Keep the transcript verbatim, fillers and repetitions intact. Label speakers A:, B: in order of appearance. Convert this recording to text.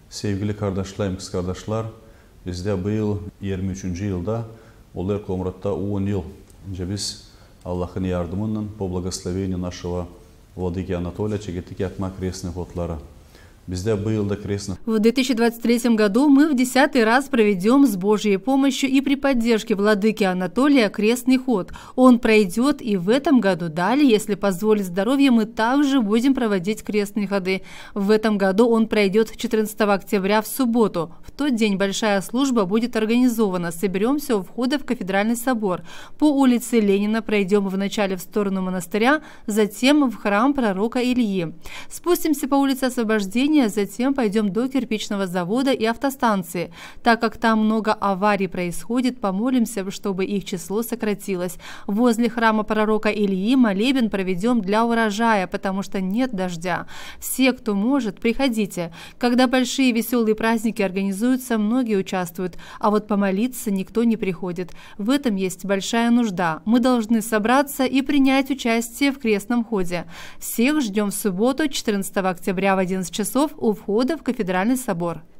A: Sevgili kardeşlerim, kız kardeşler, bizde bu yıl yirmi üçüncü yılda, Олег Комратта он yıl önce biz Allah'ın yardımıyla по благословению нашего владыки Анатолия Чегетики Акма крестных отлара.
B: В две тысячи двадцать третьем году мы в десятый раз проведем с Божьей помощью и при поддержке владыки Анатолия крестный ход. Он пройдет и в этом году. Далее, если позволит здоровье, мы также будем проводить крестные ходы. В этом году он пройдет четырнадцатого октября в субботу. В тот день большая служба будет организована. Соберемся у входа в кафедральный собор. По улице Ленина пройдем вначале в сторону монастыря, затем в храм пророка Ильи. Спустимся по улице Освобождения, затем пойдем до кирпичного завода и автостанции. Так как там много аварий происходит, помолимся, чтобы их число сократилось. Возле храма пророка Ильи молебен проведем для урожая, потому что нет дождя. Все, кто может, приходите. Когда большие веселые праздники организуются, многие участвуют, а вот помолиться никто не приходит. В этом есть большая нужда. Мы должны собраться и принять участие в крестном ходе. Всех ждем в субботу, четырнадцатого октября в одиннадцать часов у входа в кафедральный собор.